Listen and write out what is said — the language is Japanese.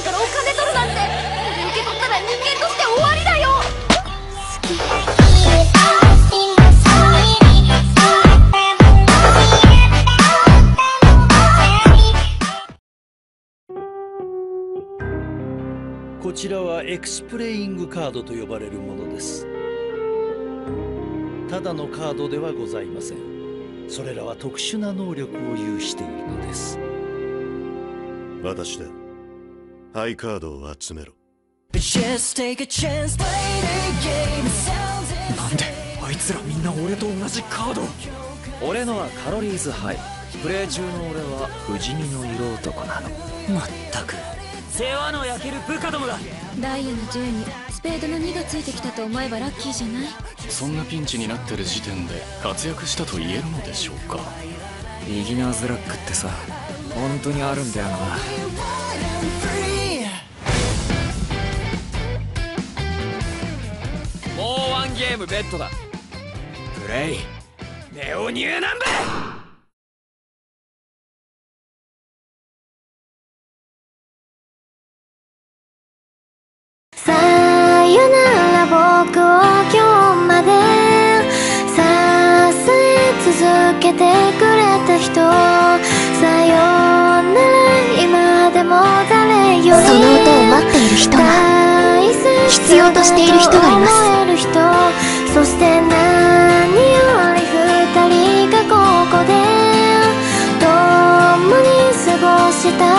んからお金取るなんて。それ受け取ったら人間として終わりだよ。好き。 こちらはエクスプレイングカードと呼ばれるものです。ただのカードではございません。それらは特殊な能力を有しているのです。 私だ。ハイカードを集めろ。 なんであいつらみんな俺と同じカード。 俺のはカロリーズハイ。プレイ中の俺は不死身の色男なの。 まったく世話の焼ける部下どもだ。 ダイヤの10にスペードの2がついてきたと思えばラッキーじゃない？ そんなピンチになってる時点で活躍したと言えるのでしょうか。 ビギナーズラックってさ、本当にあるんだよな。もうワンゲームベッドだ。プレイネオニューナンバー。 さよなら僕を今日まで支え続けてくれた人。さよなら今でも誰よりその音を待っている人が、必要としている人がいます。そして何より二人がここで共に過ごした